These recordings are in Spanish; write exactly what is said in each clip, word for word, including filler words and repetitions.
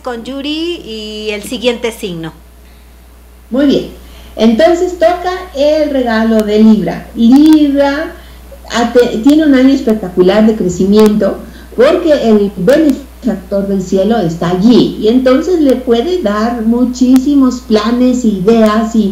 con Yuri y el siguiente signo. Muy bien, entonces toca el regalo de Libra. Libra tiene un año espectacular de crecimiento porque el benefactor del cielo está allí y entonces le puede dar muchísimos planes, ideas y,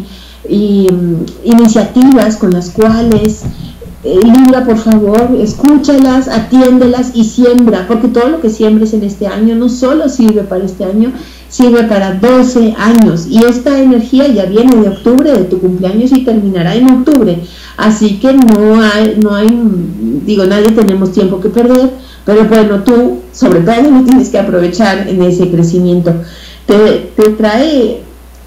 y um, iniciativas con las cuales eh, Libra, por favor, escúchalas, atiéndelas y siembra, porque todo lo que siembres en este año no solo sirve para este año, sirve para doce años, y esta energía ya viene de octubre, de tu cumpleaños, y terminará en octubre, así que no hay, no hay, digo, nadie tenemos tiempo que perder, pero bueno, tú sobre todo lo tienes que aprovechar en ese crecimiento. Te, te trae,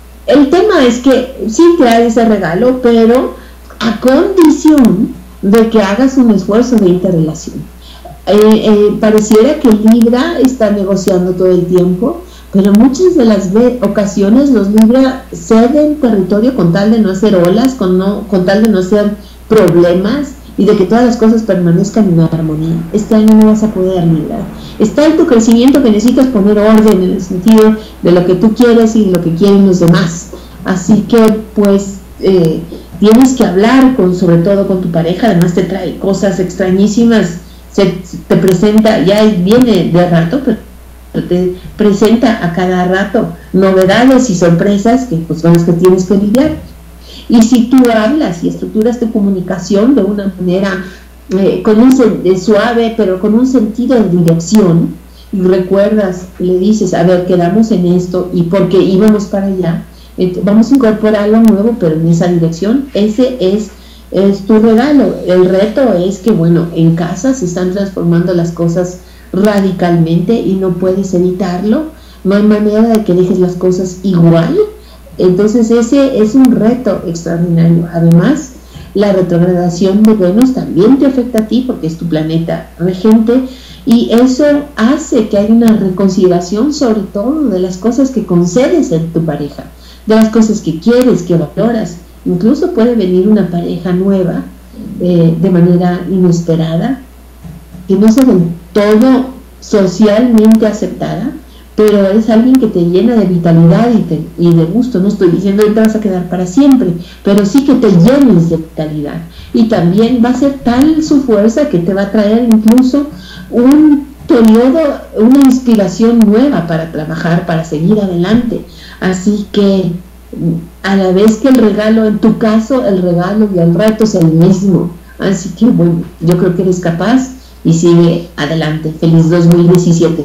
el tema es que sí trae ese regalo, pero a condición de que hagas un esfuerzo de interrelación. Eh, eh, pareciera que Libra está negociando todo el tiempo, pero muchas de las ocasiones los Libra ceden territorio con tal de no hacer olas, con, no, con tal de no hacer problemas y de que todas las cosas permanezcan en armonía. Este año no vas a poder, Libra. Está en tu crecimiento que necesitas poner orden en el sentido de lo que tú quieres y lo que quieren los demás. Así que, pues, eh, tienes que hablar con, sobre todo con tu pareja. Además te trae cosas extrañísimas, se te presenta, ya viene de rato, pero te presenta a cada rato novedades y sorpresas que pues con las que tienes que lidiar. Y si tú hablas y estructuras tu comunicación de una manera eh, con un suave, pero con un sentido de dirección, y recuerdas, le dices, a ver, quedamos en esto y porque íbamos para allá, entonces, vamos a incorporar algo nuevo, pero en esa dirección, ese es, es tu regalo. El reto es que, bueno, en casa se están transformando las cosas radicalmente y no puedes evitarlo, no hay manera de que dejes las cosas igual, entonces ese es un reto extraordinario. Además, la retrogradación de Venus también te afecta a ti porque es tu planeta regente y eso hace que haya una reconsideración sobre todo de las cosas que concedes en tu pareja, de las cosas que quieres, que valoras. Incluso puede venir una pareja nueva eh, de manera inesperada, que no sea del todo socialmente aceptada, pero es alguien que te llena de vitalidad y, te, y de gusto. No estoy diciendo que te vas a quedar para siempre, pero sí que te llenes de vitalidad, y también va a ser tal su fuerza que te va a traer incluso un periodo, una inspiración nueva para trabajar, para seguir adelante. Así que a la vez que el regalo, en tu caso el regalo y el reto es el mismo, así que bueno, yo creo que eres capaz y sigue adelante. Feliz dos mil diecisiete.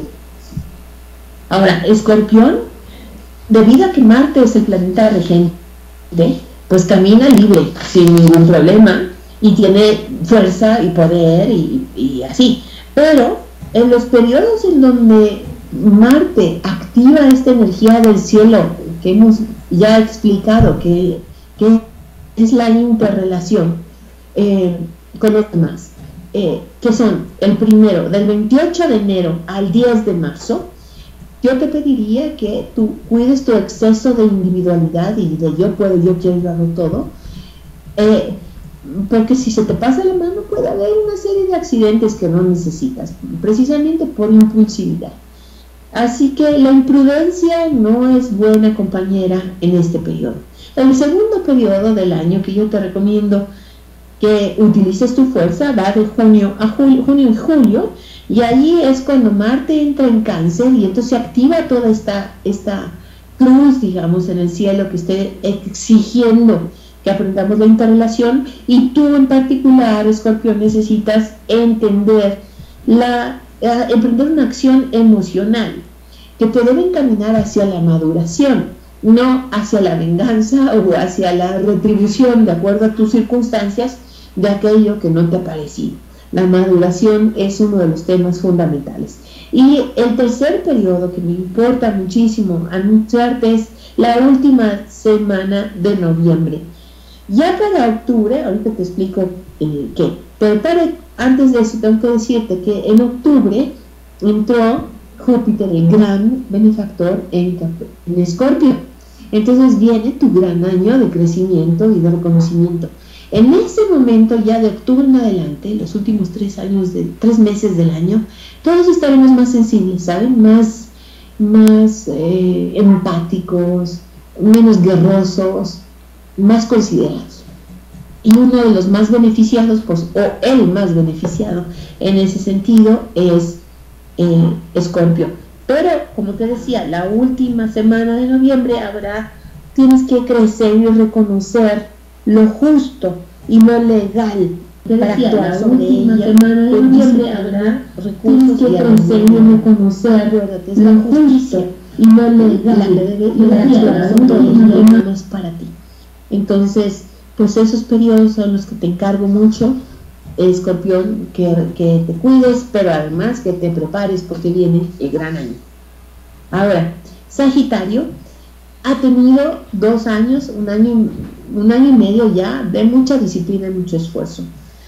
Ahora, Escorpión, debido a que Marte es el planeta regente, pues camina libre, sin ningún problema, y tiene fuerza y poder y, y así. Pero en los periodos en donde Marte activa esta energía del cielo, que hemos ya explicado que, que es la interrelación eh, con los demás, eh, que son el primero, del veintiocho de enero al diez de marzo, yo te pediría que tú cuides tu exceso de individualidad y de yo puedo, yo quiero, yo hago todo, eh, porque si se te pasa la mano puede haber una serie de accidentes que no necesitas, precisamente por impulsividad. Así que la imprudencia no es buena compañera en este periodo. El segundo periodo del año que yo te recomiendo que utilices tu fuerza va de junio a julio, junio y julio, y allí es cuando Marte entra en Cáncer y entonces se activa toda esta, esta cruz, digamos, en el cielo que esté exigiendo que aprendamos la interrelación, y tú en particular, Escorpión, necesitas entender la, eh, emprender una acción emocional que te debe encaminar hacia la maduración, no hacia la venganza o hacia la retribución de acuerdo a tus circunstancias de aquello que no te ha parecido. La maduración es uno de los temas fundamentales. Y el tercer periodo que me importa muchísimo anunciarte es la última semana de noviembre. Ya para octubre, ahorita te explico eh, qué, pero para, antes de eso tengo que decirte que en octubre entró Júpiter, el gran benefactor, en, en Escorpio. Entonces viene tu gran año de crecimiento y de reconocimiento. En ese momento, ya de octubre en adelante, los últimos tres años, de tres meses del año, todos estaremos más sensibles, ¿saben? Más más eh, empáticos, menos guerrosos, más considerados. Y uno de los más beneficiados, pues, o el más beneficiado en ese sentido es eh, Escorpio. Pero, como te decía, la última semana de noviembre habrá, tienes que crecer y reconocer lo justo y lo legal. Te decía, para actuar sobre ella. La última semana de noviembre habrá recursos que crecer y reconocer lo justo y lo legal. No es para ti. Entonces, pues esos periodos son los que te encargo mucho, Escorpión, que, que te cuides, pero además que te prepares porque viene el gran año. Ahora, Sagitario ha tenido dos años, un año, un año y medio ya de mucha disciplina y mucho esfuerzo.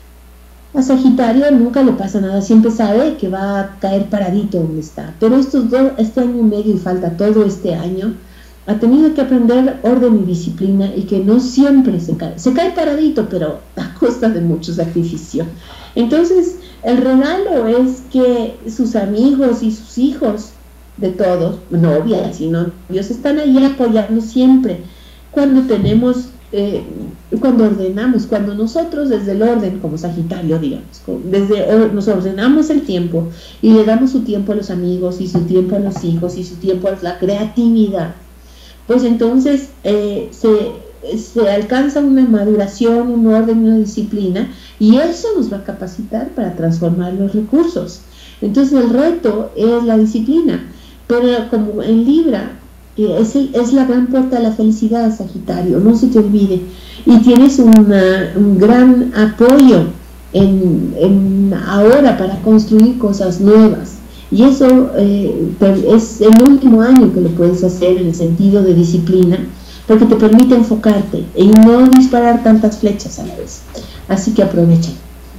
A Sagitario nunca le pasa nada, siempre sabe que va a caer paradito donde está, pero estos dos, este año y medio y falta todo este año, ha tenido que aprender orden y disciplina y que no siempre se cae, se cae paradito, pero a costa de mucho sacrificio. Entonces, el regalo es que sus amigos y sus hijos, de todos, novias y novios, están ahí apoyando siempre. Cuando tenemos, eh, cuando ordenamos, cuando nosotros desde el orden, como Sagitario, digamos, desde nos ordenamos el tiempo y le damos su tiempo a los amigos y su tiempo a los hijos y su tiempo a la creatividad, pues entonces eh, se, se alcanza una maduración, un orden, una disciplina, y eso nos va a capacitar para transformar los recursos. Entonces el reto es la disciplina, pero como en Libra eh, es, el, es la gran puerta a la felicidad, Sagitario, no se te olvide, y tienes una, un gran apoyo en, en ahora para construir cosas nuevas. Y eso eh, es el último año que lo puedes hacer en el sentido de disciplina, porque te permite enfocarte y no disparar tantas flechas a la vez. Así que aprovechen.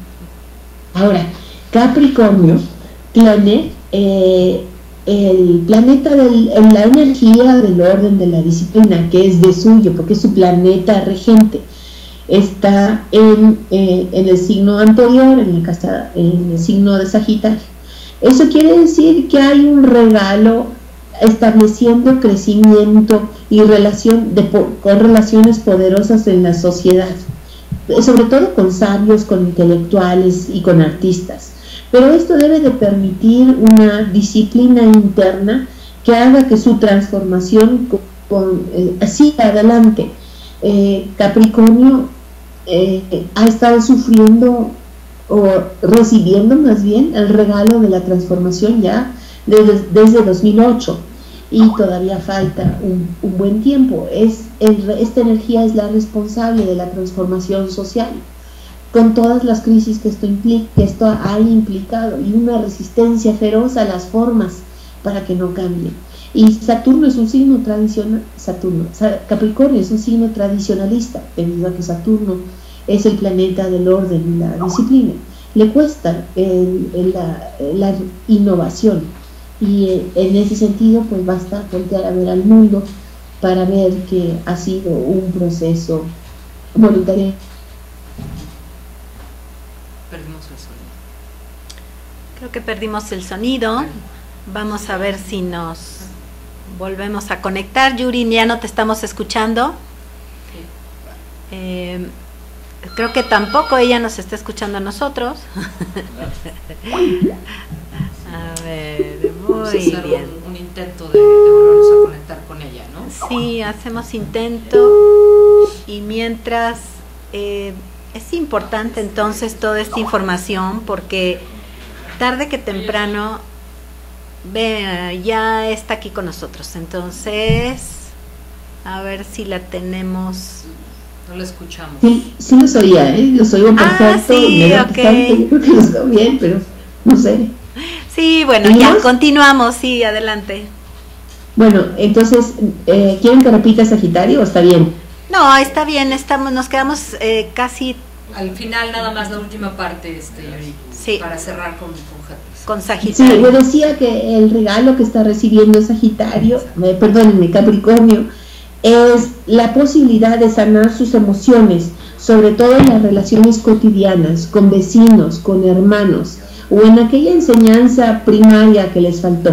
Ahora, Capricornio tiene eh, el planeta, del, la energía del orden de la disciplina, que es de suyo, porque es su planeta regente. Está en, eh, en el signo anterior, en el, casa, en el signo de Sagitario. Eso quiere decir que hay un regalo estableciendo crecimiento y relación de, con relaciones poderosas en la sociedad, sobre todo con sabios, con intelectuales y con artistas. Pero esto debe de permitir una disciplina interna que haga que su transformación con, con, eh, siga adelante. Eh, Capricornio eh, ha estado sufriendo o recibiendo más bien el regalo de la transformación ya desde, desde dos mil ocho, y todavía falta un, un buen tiempo. Es el, esta energía es la responsable de la transformación social, con todas las crisis que esto, implica, que esto ha implicado, y una resistencia feroz a las formas para que no cambien. Y Saturno es un signo tradicional, Saturno, Capricornio es un signo tradicionalista, debido a que Saturno es el planeta del orden y la disciplina. Le cuesta el, el, la, la innovación, y en ese sentido pues basta voltear a ver al mundo para ver que ha sido un proceso voluntario. Perdimos el sonido. Creo que perdimos el sonido. Vamos a ver si nos volvemos a conectar. Yuri, ya no te estamos escuchando. Eh, creo que tampoco ella nos está escuchando a nosotros. A ver, muy hacer bien. Un, un intento de, de volvernos a conectar con ella, ¿no? Sí, hacemos intento. Y mientras, eh, es importante entonces toda esta información, porque tarde que temprano ve, ya está aquí con nosotros. Entonces, a ver si la tenemos. No la escuchamos. Sí, sí los oía, ¿eh? Los oigo perfecto. Ah, sí, me da ok. bastante, yo creo que los oigo bien, pero no sé. Sí, bueno, ya continuamos, sí, adelante. Bueno, entonces, eh, ¿quieren que repita Sagitario o está bien? No, está bien, estamos, nos quedamos eh, casi al final, nada más la última parte, este, Yuri, sí, para cerrar con, con, con Sagitario. Sí, yo decía que el regalo que está recibiendo Sagitario, eh, perdónenme, Capricornio, es la posibilidad de sanar sus emociones, sobre todo en las relaciones cotidianas, con vecinos, con hermanos, o en aquella enseñanza primaria que les faltó.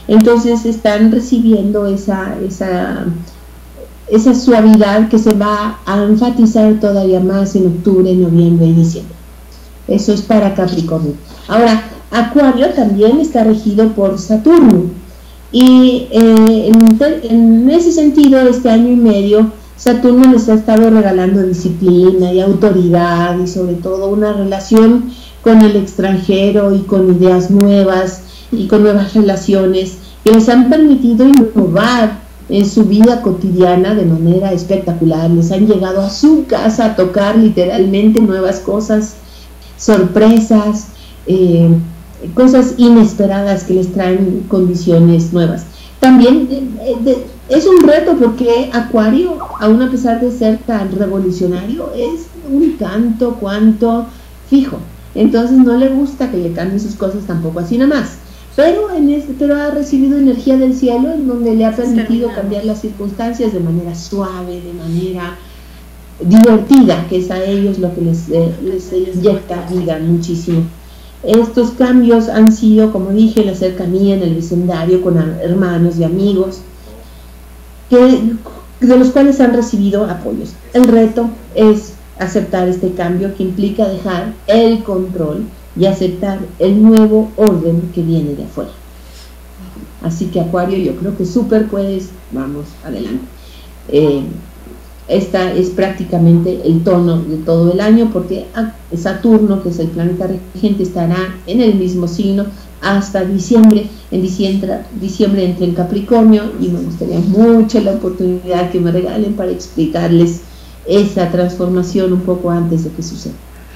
Entonces están recibiendo esa, esa, esa suavidad que se va a enfatizar todavía más en octubre, noviembre y diciembre. Eso es para Capricornio. Ahora, Acuario también está regido por Saturno. Y eh, en, en ese sentido, este año y medio, Saturno les ha estado regalando disciplina y autoridad y sobre todo una relación con el extranjero y con ideas nuevas y con nuevas relaciones que les han permitido innovar en su vida cotidiana de manera espectacular. Les han llegado a su casa a tocar literalmente nuevas cosas, sorpresas, eh, cosas inesperadas que les traen condiciones nuevas. También eh, de, es un reto porque Acuario, aún a pesar de ser tan revolucionario, es un tanto cuanto fijo. Entonces no le gusta que le cambien sus cosas tampoco así nada más. Pero, en este, pero ha recibido energía del cielo en donde le ha permitido cambiar las circunstancias de manera suave, de manera divertida, que es a ellos lo que les, eh, les inyecta vida muchísimo. Estos cambios han sido, como dije, la cercanía en el vecindario con hermanos y amigos, que, de los cuales han recibido apoyos. El reto es aceptar este cambio que implica dejar el control y aceptar el nuevo orden que viene de afuera. Así que Acuario, yo creo que súper puedes, vamos, adelante. Eh, esta es prácticamente el tono de todo el año, porque Saturno, que es el planeta regente, estará en el mismo signo hasta diciembre. En diciembre, diciembre entra en Capricornio y me gustaría mucho la oportunidad que me regalen para explicarles esa transformación un poco antes de que suceda.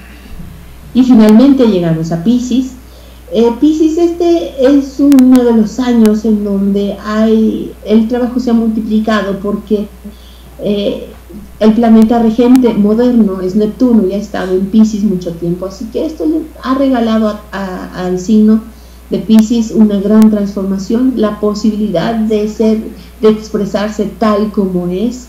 Y finalmente llegamos a Piscis. Eh, Piscis, este es uno de los años en donde hay, el trabajo se ha multiplicado porque eh, el planeta regente moderno es Neptuno y ha estado en Piscis mucho tiempo, así que esto le ha regalado a, a, al signo de Piscis una gran transformación, la posibilidad de ser, de expresarse tal como es,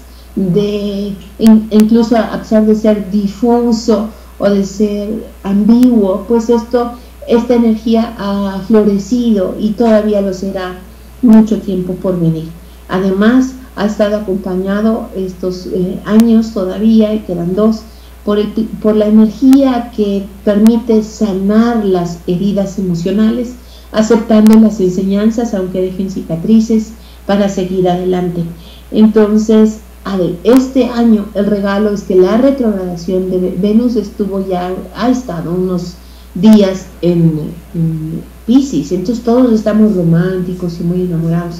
de in, incluso a pesar de ser difuso o de ser ambiguo, pues esto, esta energía ha florecido y todavía lo será mucho tiempo por venir. Además, ha estado acompañado estos eh, años todavía, y quedan dos, por, el, por la energía que permite sanar las heridas emocionales, aceptando las enseñanzas, aunque dejen cicatrices, para seguir adelante. Entonces, a ver, este año el regalo es que la retrogradación de Venus estuvo ya, ha estado unos días en, en Piscis, entonces todos estamos románticos y muy enamorados.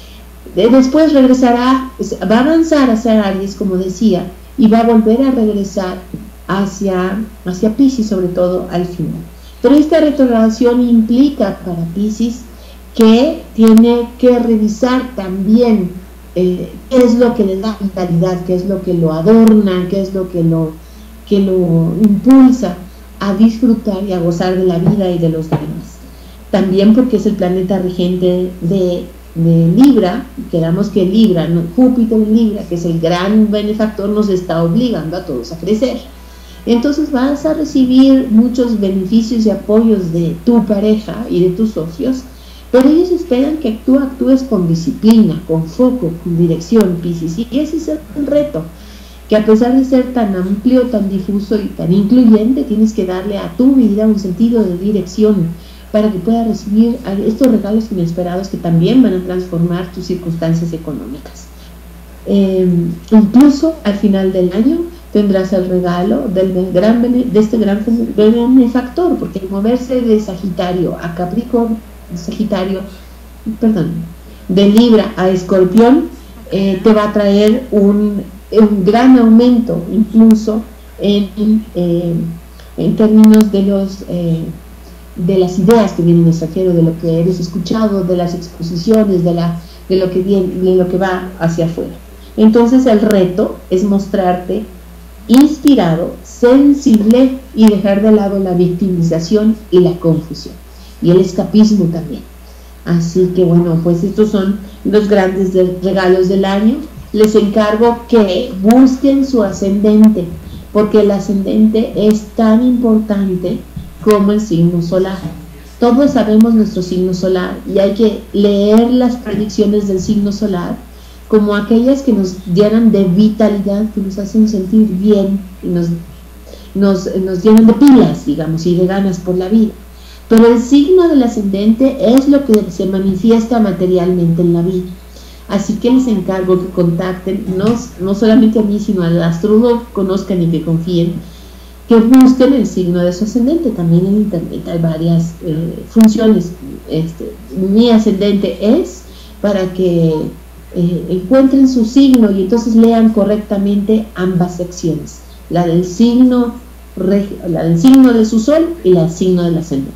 Después regresará, va a avanzar hacia Aries, como decía, y va a volver a regresar hacia, hacia Piscis, sobre todo al final. Pero esta retrogradación implica para Piscis que tiene que revisar también eh, qué es lo que le da vitalidad, qué es lo que lo adorna, qué es lo que lo, que lo impulsa a disfrutar y a gozar de la vida y de los demás. También porque es el planeta regente de de Libra, queramos que Libra, no, Júpiter en Libra, que es el gran benefactor, nos está obligando a todos a crecer. Entonces vas a recibir muchos beneficios y apoyos de tu pareja y de tus socios, pero ellos esperan que tú actúes con disciplina, con foco, con dirección, Piscis, y ese es el reto, que a pesar de ser tan amplio, tan difuso y tan incluyente, tienes que darle a tu vida un sentido de dirección, para que puedas recibir estos regalos inesperados que también van a transformar tus circunstancias económicas. Eh, incluso al final del año tendrás el regalo del gran, de este gran benefactor, porque el moverse de Sagitario a Capricornio, Sagitario, perdón, de Libra a Escorpión, eh, te va a traer un, un gran aumento, incluso en, eh, en términos de los... Eh, de las ideas que vienen del extranjero, de lo que eres escuchado, de las exposiciones, de, la, de, lo que viene, de lo que va hacia afuera. Entonces el reto es mostrarte inspirado, sensible y dejar de lado la victimización y la confusión y el escapismo también. Así que bueno, pues estos son los grandes de, regalos del año. Les encargo que busquen su ascendente, porque el ascendente es tan importante como el signo solar. Todos sabemos nuestro signo solar y hay que leer las predicciones del signo solar como aquellas que nos llenan de vitalidad, que nos hacen sentir bien y nos, nos, nos llenan de pilas, digamos, y de ganas por la vida. Pero el signo del ascendente es lo que se manifiesta materialmente en la vida. Así que les encargo que contacten, no, no solamente a mí, sino al astrólogo que conozcan y que confíen, que busquen el signo de su ascendente. También en internet hay varias eh, funciones. Este, mi ascendente es para que eh, encuentren su signo y entonces lean correctamente ambas secciones, la del signo, la del signo de su sol y la del signo del ascendente.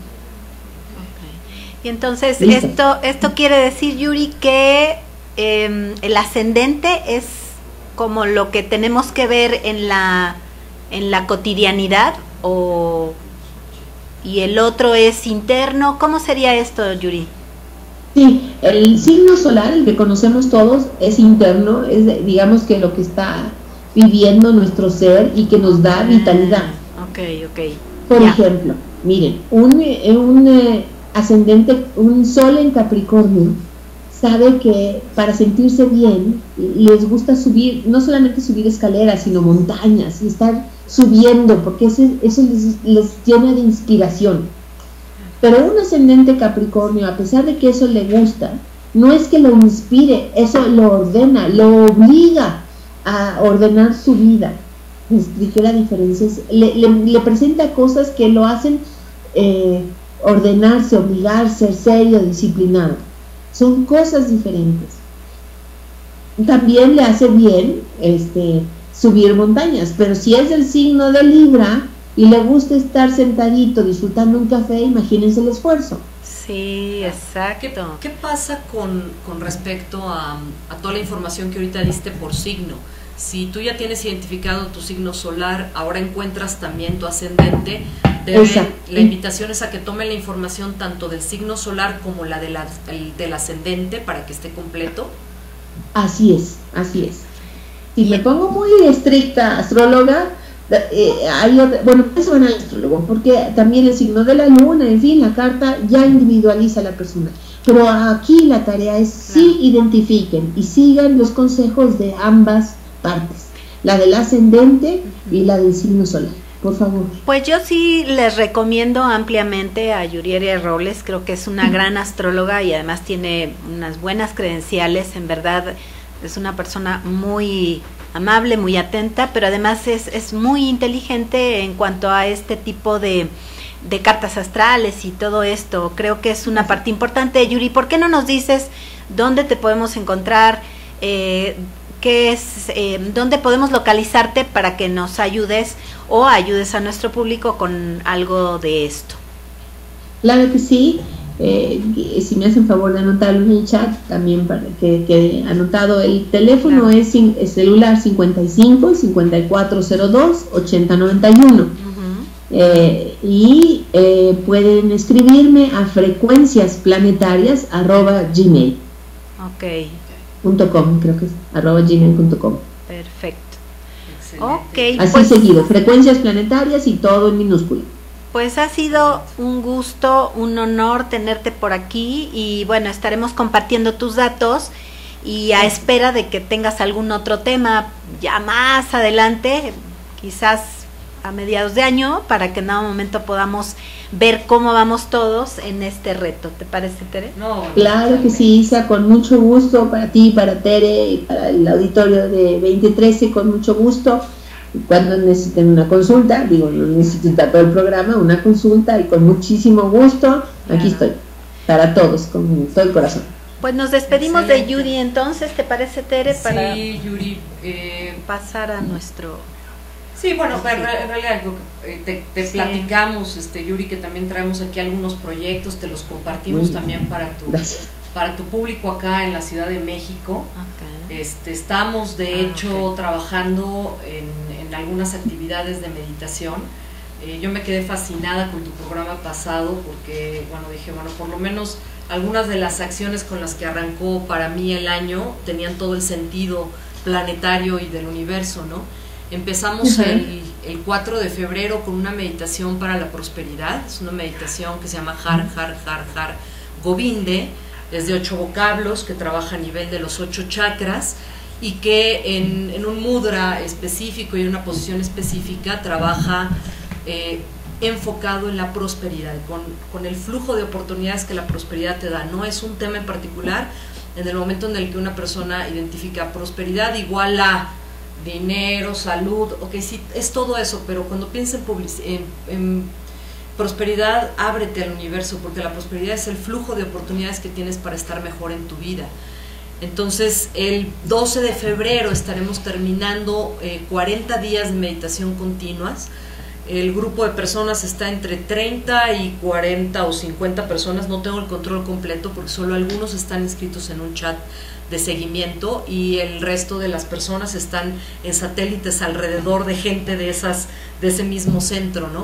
Okay. Y entonces esto, esto quiere decir, Yuri, que eh, el ascendente es como lo que tenemos que ver en la en la cotidianidad, o y el otro es interno. ¿Cómo sería esto, Yuri? Sí, el signo solar, el que conocemos todos, es interno, es digamos que lo que está viviendo nuestro ser y que nos da vitalidad. Ok, ok. Por Ya. ejemplo, miren, un, un eh, ascendente, un sol en Capricornio, sabe que para sentirse bien les gusta subir, no solamente subir escaleras, sino montañas, y estar subiendo, porque eso, eso les, les llena de inspiración. Pero un ascendente Capricornio, a pesar de que eso le gusta, no es que lo inspire, eso lo ordena, lo obliga a ordenar su vida. Les expliqué la diferencia, le, le, le presenta cosas que lo hacen eh, ordenarse, obligarse, ser serio, disciplinado. Son cosas diferentes. También le hace bien este, subir montañas, pero si es del signo de Libra y le gusta estar sentadito disfrutando un café, imagínense el esfuerzo. Sí, exacto. ¿Qué, qué pasa con, con respecto a, a toda la información que ahorita diste por signo? Si tú ya tienes identificado tu signo solar, ahora encuentras también tu ascendente, debe, la invitación es a que tomen la información tanto del signo solar como la, de la el, del ascendente para que esté completo. Así es, así es. Si me pongo muy estricta astróloga, eh, hay otra, bueno, eso van al astrólogo, porque también el signo de la luna, en fin, la carta ya individualiza a la persona. Pero aquí la tarea es sí identifiquen y sigan los consejos de ambas partes, la del ascendente y la del signo solar, por favor. Pues yo sí les recomiendo ampliamente a Yuriria Robles, creo que es una gran astróloga y además tiene unas buenas credenciales, en verdad es una persona muy amable, muy atenta, pero además es, es muy inteligente en cuanto a este tipo de, de cartas astrales y todo esto. Creo que es una parte importante. Yuri, ¿por qué no nos dices dónde te podemos encontrar? Eh, ¿Qué es, eh, dónde podemos localizarte para que nos ayudes o ayudes a nuestro público con algo de esto? Claro que sí. Eh, si me hacen favor de anotarlo en el chat, también para que quede anotado. El teléfono claro. es, es celular cincuenta y cinco, cincuenta y cuatro cero dos, ochenta noventa y uno. Uh-huh. eh, y eh, pueden escribirme a frecuenciasplanetarias arroba gmail. Ok. Punto com, creo que es arroba gmail punto com. Perfecto. Okay, así pues, seguido, frecuencias planetarias y todo en minúscula. Pues ha sido un gusto, un honor tenerte por aquí y bueno, estaremos compartiendo tus datos y a espera de que tengas algún otro tema ya más adelante, quizás a mediados de año, para que en algún momento podamos ver cómo vamos todos en este reto. ¿Te parece, Tere? No, claro que sí, Isa, con mucho gusto para ti, para Tere y para el auditorio de veinte trece, con mucho gusto. Cuando necesiten una consulta, digo, no necesitan todo el programa, una consulta y con muchísimo gusto, aquí estoy, para todos, con todo el corazón. Pues nos despedimos Excelente. de Yuri entonces, ¿te parece, Tere? Para sí, Yuri, eh, pasar a nuestro... Sí, bueno, sí. en realidad te, te sí. platicamos, este, Yuri, que también traemos aquí algunos proyectos, te los compartimos Muy también para tu, para tu público acá en la Ciudad de México. Okay. Este, estamos de ah, hecho okay. trabajando en, en algunas actividades de meditación. Eh, yo me quedé fascinada con tu programa pasado porque, bueno, dije, bueno, por lo menos algunas de las acciones con las que arrancó para mí el año tenían todo el sentido planetario y del universo, ¿no? Empezamos uh-huh. el, el cuatro de febrero con una meditación para la prosperidad. Es una meditación que se llama Har, Har, Har, Har Govinde, es de ocho vocablos, que trabaja a nivel de los ocho chakras y que en, en un mudra específico y en una posición específica trabaja eh, enfocado en la prosperidad, con, con el flujo de oportunidades que la prosperidad te da. No es un tema en particular. En el momento en el que una persona identifica prosperidad igual a dinero, salud, ok, sí, es todo eso, pero cuando piensas en, en, en prosperidad, ábrete al universo, porque la prosperidad es el flujo de oportunidades que tienes para estar mejor en tu vida. Entonces, el doce de febrero estaremos terminando eh, cuarenta días de meditación continuas. El grupo de personas está entre treinta y cuarenta o cincuenta personas, no tengo el control completo porque solo algunos están inscritos en un chat de seguimiento y el resto de las personas están en satélites alrededor de gente de, esas, de ese mismo centro, ¿no?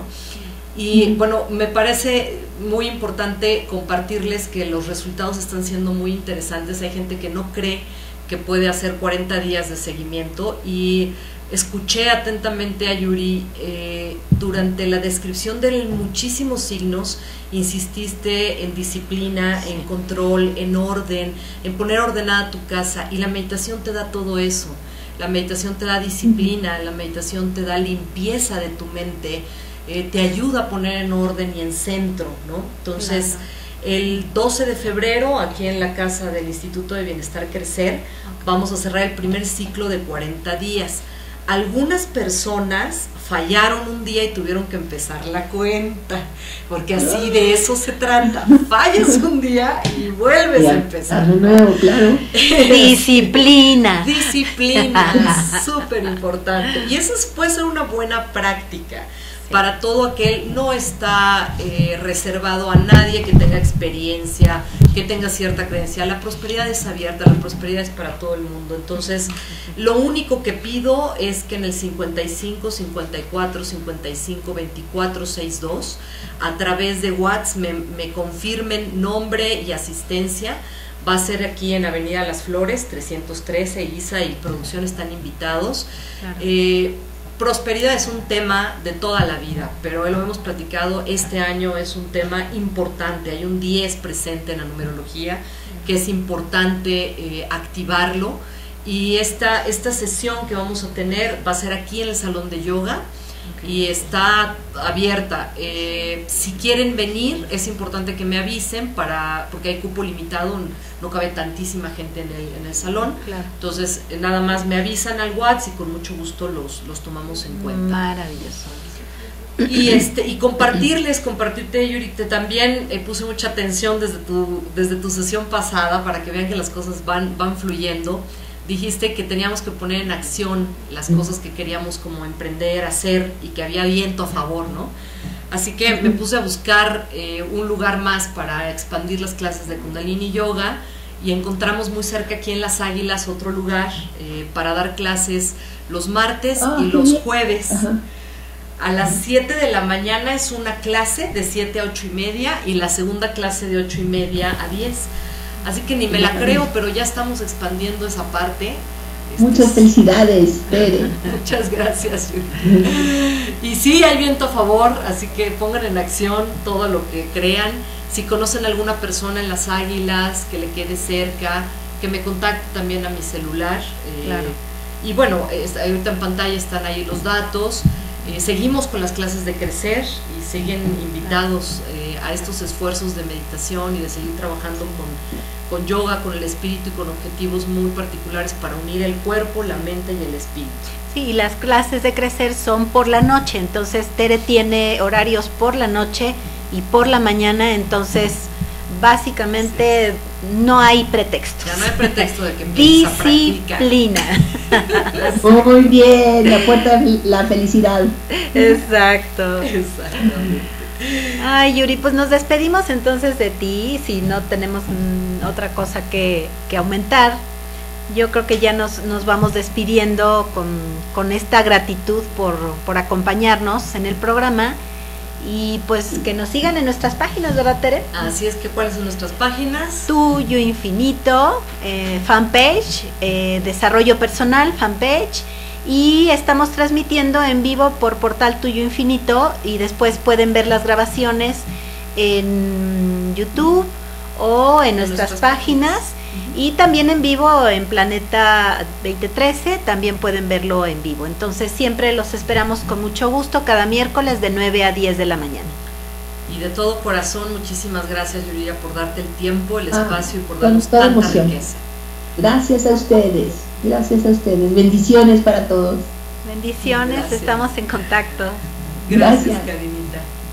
Y bueno, me parece muy importante compartirles que los resultados están siendo muy interesantes. Hay gente que no cree que puede hacer cuarenta días de seguimiento y escuché atentamente a Yuri, eh, durante la descripción de muchísimos signos, insististe en disciplina, en control, en orden, en poner ordenada tu casa, y la meditación te da todo eso. La meditación te da disciplina, la meditación te da limpieza de tu mente, eh, te ayuda a poner en orden y en centro, ¿no? Entonces, claro. El doce de febrero, aquí en la casa del Instituto de Bienestar Crecer, okay, vamos a cerrar el primer ciclo de cuarenta días. Algunas personas fallaron un día y tuvieron que empezar la cuenta, porque así de eso se trata. Fallas un día y vuelves ya, a empezar. De nuevo, claro. Disciplina. Disciplina, súper importante. Y eso puede ser una buena práctica. Sí. Para todo aquel, no está eh, reservado a nadie que tenga experiencia, que tenga cierta creencia. La prosperidad es abierta, la prosperidad es para todo el mundo. Entonces, lo único que pido es que en el cincuenta y cinco, cincuenta y cuatro, cincuenta y cinco, veinticuatro, sesenta y dos, a través de WhatsApp me, me confirmen nombre y asistencia. Va a ser aquí en Avenida Las Flores, trescientos trece, Isa y producción están invitados. Claro. Eh, Prosperidad es un tema de toda la vida, pero lo hemos platicado, este año es un tema importante. Hay un diez presente en la numerología, que es importante eh, activarlo, y esta, esta sesión que vamos a tener va a ser aquí en el salón de yoga, okay, y está abierta. Eh, si quieren venir, es importante que me avisen, para porque hay cupo limitado, no cabe tantísima gente en el, en el salón, claro. Entonces eh, nada más me avisan al WhatsApp y con mucho gusto los, los tomamos en cuenta. Maravilloso. Y este y compartirles, compartirte, Yuri, te también eh, puse mucha atención desde tu, desde tu sesión pasada para que vean que las cosas van, van fluyendo. Dijiste que teníamos que poner en acción las cosas que queríamos como emprender, hacer, y que había viento a favor, ¿no? Así que me puse a buscar eh, un lugar más para expandir las clases de Kundalini Yoga, y encontramos muy cerca aquí en Las Águilas otro lugar eh, para dar clases los martes oh, y los jueves. Ajá. A las siete de la mañana es una clase de siete a ocho y media, y la segunda clase de ocho y media a diez. Así que ni me la creo, pero ya estamos expandiendo esa parte. Muchas felicidades, Tere. Muchas gracias, Yuri. Y sí, hay viento a favor, así que pongan en acción todo lo que crean. Si conocen a alguna persona en Las Águilas que le quede cerca, que me contacte también a mi celular. Eh, claro. Y bueno, ahorita en pantalla están ahí los datos. Eh, seguimos con las clases de Crecer y siguen invitados eh, a estos esfuerzos de meditación y de seguir trabajando con, con yoga, con el espíritu y con objetivos muy particulares para unir el cuerpo, la mente y el espíritu. Sí, y las clases de Crecer son por la noche, entonces Tere tiene horarios por la noche y por la mañana, entonces básicamente sí, no hay pretexto. Ya no hay pretexto de que empieces a practicar. Disciplina. Muy bien, la puerta de la felicidad. Exacto. Exactamente. Ay, Yuri, pues nos despedimos entonces de ti, si no tenemos mmm, otra cosa que, que aumentar. Yo creo que ya nos, nos vamos despidiendo con, con esta gratitud por, por acompañarnos en el programa. Y pues que nos sigan en nuestras páginas, ¿verdad, Tere? Así es, que ¿cuáles son nuestras páginas? Tuyo Infinito, eh, fanpage, eh, desarrollo personal, fanpage, Y estamos transmitiendo en vivo por Portal Tuyo Infinito y después pueden ver las grabaciones en YouTube o en, en nuestras, nuestras páginas, páginas. Uh-huh. Y también en vivo en Planeta veinte trece, también pueden verlo en vivo. Entonces siempre los esperamos con mucho gusto cada miércoles de nueve a diez de la mañana. Y de todo corazón, muchísimas gracias, Yuridia, por darte el tiempo, el espacio ah, y por con darnos toda tanta emoción. riqueza. Gracias a ustedes, gracias a ustedes. Bendiciones para todos. Bendiciones, gracias. Estamos en contacto. Gracias, gracias. Karinita.